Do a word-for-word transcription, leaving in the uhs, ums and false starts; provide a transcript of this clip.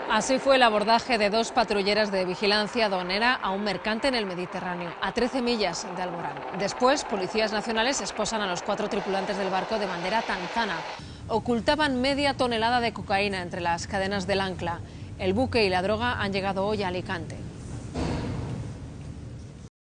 Así fue el abordaje de dos patrulleras de vigilancia aduanera a un mercante en el Mediterráneo, a trece millas de Alborán. Después, policías nacionales esposan a los cuatro tripulantes del barco de bandera tanzana. Ocultaban media tonelada de cocaína entre las cadenas del ancla. El buque y la droga han llegado hoy a Alicante.